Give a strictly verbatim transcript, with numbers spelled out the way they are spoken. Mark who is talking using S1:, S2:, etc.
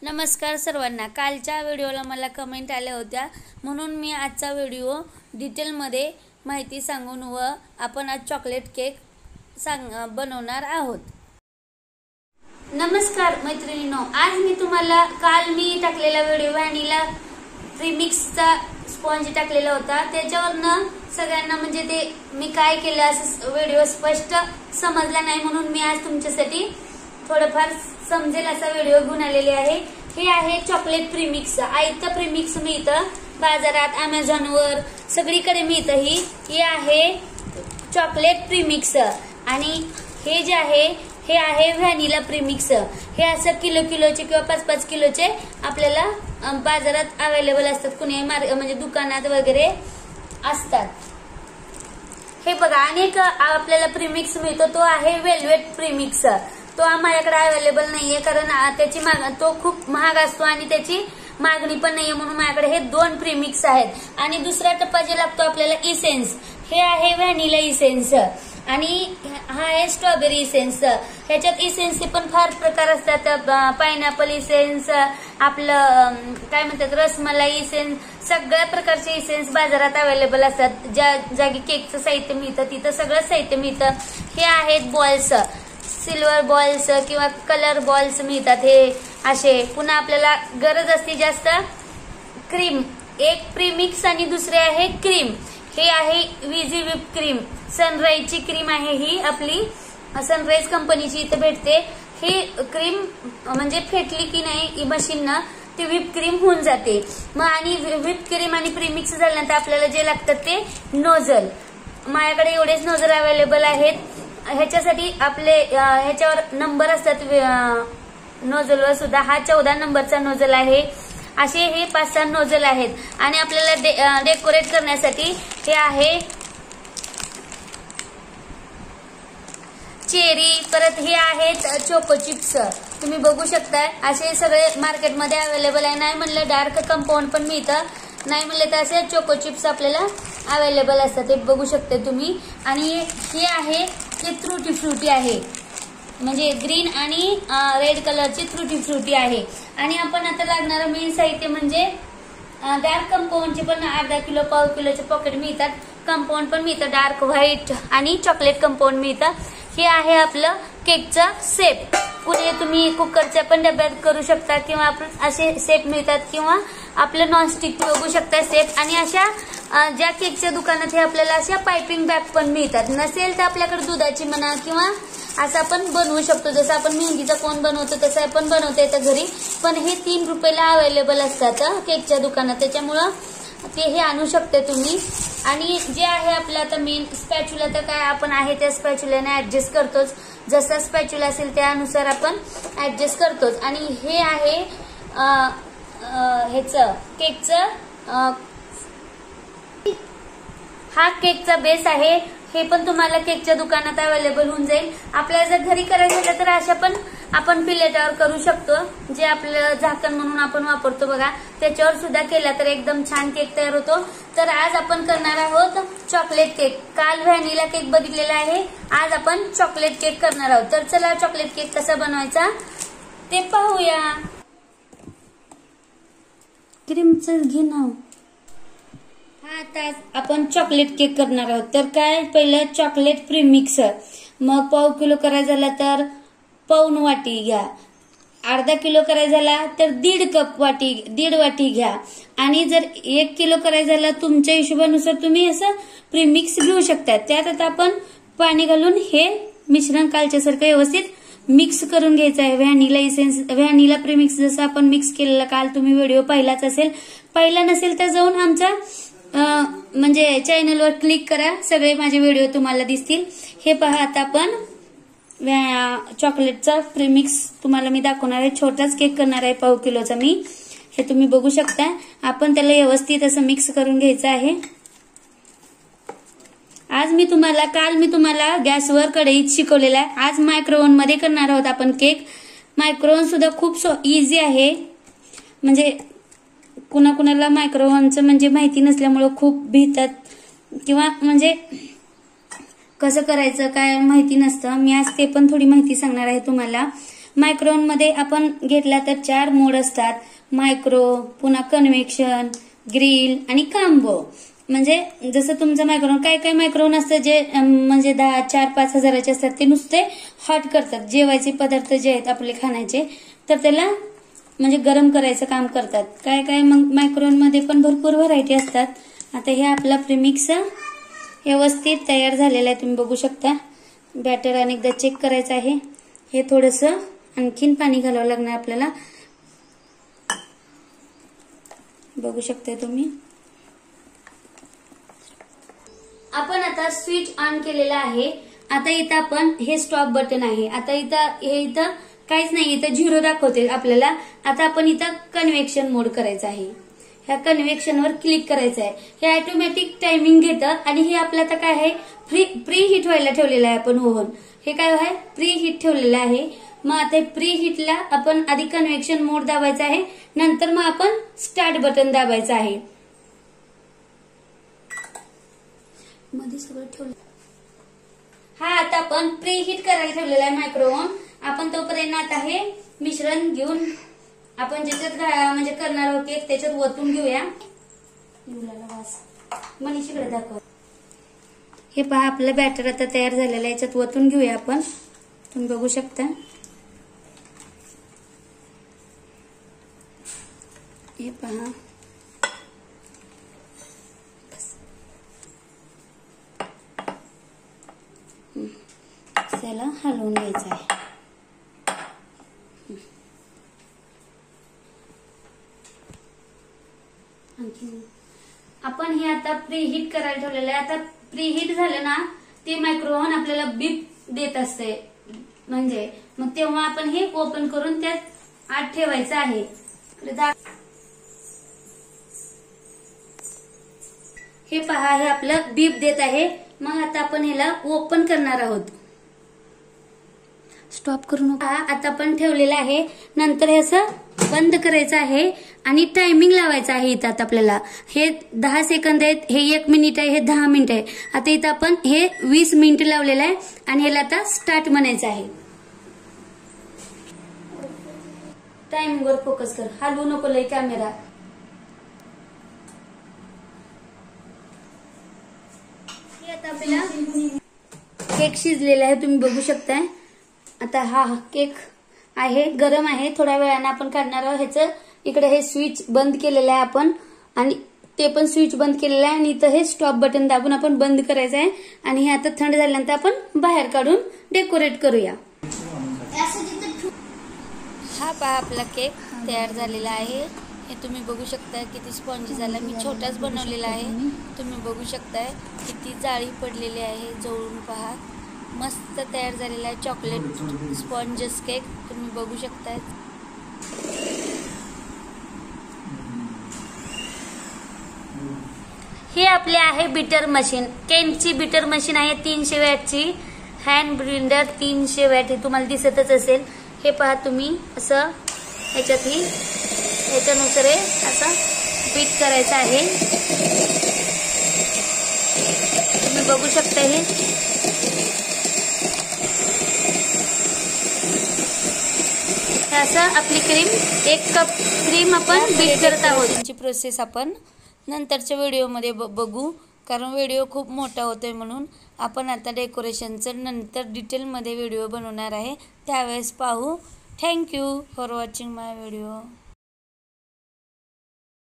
S1: नमस्कार सर्वांना। कालच्या व्हिडिओला मला कमेंट आल्या होत्या म्हणून मी आजचा व्हिडिओ डिटेलमध्ये माहिती सांगून व आपण आज चॉकलेट केक सांग बनवणार आहोत। नमस्कार मैत्रिणींनो, आज मी तुम्हाला काल मी टाकलेला व्हिडिओ व्हॅनिला प्रीमिक्सचा स्पॉन्ज टाकलेला होता, त्याच्यावरनं सगळ्यांना म्हणजे ते मी काय केलं असं व्हिडिओ स्पष्ट समजला नाही म्हणून मी आज तुमच्यासाठी थोडंफार समजेल असा व्हिडिओ घेऊन आलेले आहे। हे आहे चॉकलेट प्रीमिक्स। आयत प्रीमिक्स मिळतं बाजारात, अमेझॉन वर सगळीकडे मिळतं। ही हे आहे चॉकलेट प्रीमिक्स आणि हे जे आहे हे आहे व्हॅनिला प्रीमिक्स। हे असं किलो किलोचे किंवा पाच पाच किलोचे आपल्याला बाजारात अवेलेबल असतात, कुणी म्हणजे दुकानात वगैरे असतात। हे बघा अनेक आपल्याला प्रीमिक्स मिळतो, तो आहे वेलवेट प्रीमिक्स। तो माझ्याकडे अवेलेबल नाहीये कारण त्याची माग तो खूप महाग असतो आणि त्याची मागणी पण नाहीये म्हणून माझ्याकडे हे दोन प्रीमिक्स आहेत। आणि दुसरा टप्पा जे लागतो आपल्याला इसेन्स, हे आहे व्हॅनिला इसेन्स आणि हा आहे स्ट्रॉबेरी इसेन्स। ह्याच्यात इसेन्सचे पण फार प्रकार असतात, पायनॅपल इसेन्स, आपलं काय म्हणतात रसमलाई इसेन्स, सगळ्या प्रकारचे इसेन्स बाजारात अवेलेबल असतात। ज्या जागी केकचं साहित्य मिळतं तिथं सगळं साहित्य मिळतं। हे आहेत बॉल्स, सिल्वर बॉल्स किंवा कलर बॉल्स मिळतात हे असे। पुन्हा आपल्याला गरज असते जास्त क्रीम, एक प्रीमिक्स आणि दुसरे आहे क्रीम। हे आहे विजी व्हिप क्रीम, सनराइजची क्रीम आहे ही आपली, सनराइज कंपनीची इथे भेटते। ही क्रीम म्हणजे फेटली की नाही मशीननं ती व्हिप क्रीम होऊन जाते। मग आणि व्हिप क्रीम आणि प्रीमिक्स झाल्यानंतर आपल्याला जे लागतात ते नोझल। माझ्याकडे एवढेच नोझल अवेलेबल आहेत। ह्याच्यासाठी आपले ह्याच्यावर नंबर असतात नोझलवर सुद्धा, हा चौदा नंबरचा नोझल आहे। असे हे पाच सहा नोझल आहेत आणि आपल्याला डे, डेकोरेट करण्यासाठी हे आहे चेरी, परत हे आहेत चोको चिप्स। तुम्ही बघू शकता असे सगळे मार्केटमध्ये अवेलेबल आहे। नाही म्हणलं डार्क कंपाऊंड पण मिळतं, नाही म्हणले तर असे चोको चिप्स आपल्याला अवेलेबल असतात, ते बघू शकते तुम्ही। आणि हे आहे ते त्रुटी फ्रुटी आहे, म्हणजे ग्रीन आणि रेड कलरची त्रुटी फ्रुटी आहे। आणि आपण आता लागणारं मेन साहित्य म्हणजे डार्क कंपाऊंडचे पण अर्धा किलो पाव किलोचे पॉकेट मिळतात, कंपाऊंड पण मिळतं डार्क व्हाईट आणि चॉकलेट कंपाऊंड मिळतं। हे आहे आपलं केकचा सेप, पुढे तुम्ही कुकरच्या पण डब्यात करू शकता किंवा आपण असे सेप मिळतात किंवा आपलं नॉनस्टिक बघू शकता सेप। आणि अशा ज्या केकच्या दुकानात हे आपल्याला अशा पायपिंग बॅग पण मिळतात, नसेल तर आपल्याकडे दुधाची म्हणा किंवा असं आपण बनवू शकतो, जसं आपण मेहंदीचा कोन बनवतो तसं आपण बनवता येतं घरी। पण हे तीन रुपयाला अवेलेबल असतात केकच्या दुकानात, त्याच्यामुळं ते हे आणू शकते तुम्ही। आणि जे आहे आपलं आता मेन स्पॅच्युला, तर काय आपण आहे त्या स्पॅच्युलाने ऍडजस्ट करतोच, जसा स्पॅच्युला असेल त्यानुसार आपण ऍडजस्ट करतोच। आणि हे आहे ह्याचं केकचं, हा केकचा बेस आहे, हे पण तुम्हाला केकच्या दुकानात अवेलेबल होऊन जाईल। आपल्याला जर घरी करायचं झालं तर अशा पण आपण प्लेटावर करू शकतो, जे आपलं झाकण म्हणून आपण वापरतो बघा, त्याच्यावर सुद्धा केला तर एकदम छान केक तयार होतो। तर आज आपण करणार आहोत चॉकलेट केक। काल व्हॅनिला केक बघितलेला आहे, आज आपण चॉकलेट केक करणार आहोत। तर चला चॉकलेट केक कसा बनवायचा ते पाहूया। क्रीमचं घे ना। हा आता आपण चॉकलेट केक करणार आहोत। तर काय पहिलं चॉकलेट प्रीमिक्स, मग पाव किलो करायचा झाला तर पाऊण वाटी घ्या, अर्धा किलो करायचा झाला तर दीड कप वाटी दीड वाटी घ्या। आणि जर एक किलो करायचा झाला तुमच्या हिशोबानुसार तुम्ही असं प्रीमिक्स घेऊ शकता। त्यात आता आपण पाणी घालून हे मिश्रण कालच्या सारखं व्यवस्थित मिक्स करून घ्यायचं आहे। व्हॅनिला इसेन्स व्हॅनिला प्रीमिक्स जसं आपण मिक्स केलेलं काल तुम्ही व्हिडिओ पाहिलाच असेल, पाहिला नसेल तर जाऊन आमच्या म्हणजे चॅनलवर क्लिक करा, सगळे माझे व्हिडिओ तुम्हाला दिसतील। हे पहा आता आपण चॉकलेटचा प्रीमिक्स तुम्हाला मी दाखवणार आहे, छोटाच केक करणार आहे पाव किलोचा मी, हे तुम्ही बघू शकता। आपण त्याला व्यवस्थित असं मिक्स करून घ्यायचं आहे। आज मी तुम्हाला काल मी तुम्हाला गॅसवर कढईत शिकवलेला आहे, आज मायक्रोव्हन मध्ये करणार आहोत आपण केक। मायक्रोव्हन सुद्धा खूप इझी आहे, म्हणजे कुणा कुणाला मायक्रोव्हनचं म्हणजे माहिती नसल्यामुळे खूप भीतात किंवा म्हणजे कसं करायचं काय माहिती नसतं। मी आज ते पण थोडी माहिती सांगणार आहे तुम्हाला। मायक्रोनमध्ये आपण घेतला तर चार मोड असतात, मायक्रो, पुन्हा कन्व्हेक्शन, ग्रिल आणि कांबो. म्हणजे जसं तुमचं मायक्रोन, काय काय मायक्रोन असतं जे म्हणजे दहा चार पाच हजाराचे असतात, ते नुसते हॉट करतात, जेवायचे पदार्थ जे आहेत आपले खाण्याचे तर त्याला म्हणजे गरम करायचं काम करतात. काय काय मग मायक्रोन मध्ये पण भरपूर व्हरायटी असतात. आता हे आपला प्रीमिक्स व्यवस्थित तयार झालेला आहे, तुम्ही बघू शकता. बॅटर अनेकदा चेक करायचं आहे. हे थोडंसं आणखीन पाणी घालावं लागणार आपल्याला, बघू शकता तुम्ही. आपण आता स्विच ऑन केलेला आहे. आता इथं आपण हे स्टॉप बटन आहे. आता इथं हे इथं काहीच नाही, इथं झिरो दाखवते आपल्याला. आता आपण इथं कन्व्हेक्शन मोड करायचा आहे. ह्या कन्व्हेक्शन वर क्लिक करायचं आहे. हे ऑटोमॅटिक टायमिंग घेतं आणि हे आपलं आता काय आहे, प्री प्री हिट व्हायला ठेवलेलं आहे आपण ओव्हन. हे काय आहे, प्री हिट ठेवलेलं आहे. मग आता प्री हिटला आपण आधी कन्व्हेक्शन मोड दाबायचा आहे, नंतर मग आपण स्टार्ट बटन दाबायचं आहे. मध्ये सगळं ठेवलं. हा आता आपण प्री हिट करायला ठेवलेला आहे मायक्रोवेव्ह. आपण तोपर्यंत आता हे मिश्रण घेऊन आपण ज्याच्यात म्हणजे करणार आहोत केक त्याच्यात ओतून घेऊया. मनीषीकडे दाखव. हे पहा आपलं बॅटर आता तयार झालेलं आहे, याच्यात ओतून घेऊया आपण. तुम्ही बघू शकता. हे पहा त्याला हलवून घ्यायचं आहे. आपण हे आता प्री हिट करायला ठेवलेलं आहे. आता प्री हिट झालं ना, ते मायक्रोवेव्ह आपल्याला बीप देत असते. म्हणजे मग तेव्हा आपण हे ओपन करून त्यात आत ठेवायचं आहे. हे पहा, हे आपलं बीप देत आहे. मग आता आपण ह्याला ओपन करणार आहोत. स्टॉप करू नका. आता आपण ठेवलेलं आहे. नंतर हे असं बंद करायचं आहे आणि टायमिंग लावायचं आहे. इथं आता आपल्याला हे दहा सेकंद आहेत, हे एक मिनिट आहे, हे दहा मिनिट आहे. आता इथं आपण हे वीस मिनिट लावलेलं आहे आणि ह्याला आता स्टार्ट म्हणायचं आहे. टायमिंग वर फोकस कर, हलवू नको लय कॅमेरा. हे आता आपल्याला केक शिजलेला आहे, तुम्ही बघू शकताय. आता हा केक आहे, गरम आहे. थोड्या वेळाने आपण काढणार आहोत. ह्याचं इकडे हे स्विच बंद केलेलं आहे आपण आणि ते पण स्विच बंद केलेलं आहे आणि इथं हे स्टॉप बटन दाबून आपण बंद करायचं आहे. आणि हे आता थंड झाल्यानंतर आपण बाहेर काढून डेकोरेट करूया. हा पहा आपला केक तयार झालेला आहे. हे तुम्ही बघू शकता किती स्पॉन्जी झाला. मी छोटाच बनवलेला आहे. तुम्ही बघू शकताय किती जाळी पडलेली आहे. जवळून पहा, मस्त तयार झालेला आहे चॉकलेट स्पॉन्जस केक. तुम्ही बघू शकताय. हे आपले आहे बीटर मशीन. केनची बीटर मशीन आहे, तीनशे वॅटची. हँड ब्लेंडर तीनशे वॅट, हे तुम्हाला दिसतच असेल. हे पहा तुम्ही, असं ह्याच्यात ही ह्याच्यानुसार असं बीट करायचं आहे. तुम्ही बघू शकता. हे असं आपली क्रीम, एक कप क्रीम आपण बीट करत आहोत. त्यांची प्रोसेस आपण नंतरच्या व्हिडिओमध्ये बघू, कारण व्हिडिओ खूप मोठा होतोय. म्हणून आपण आता डेकोरेशनचं नंतर डिटेलमध्ये व्हिडिओ बनवणार आहे, त्यावेळेस पाहू. Thank you for watching my video.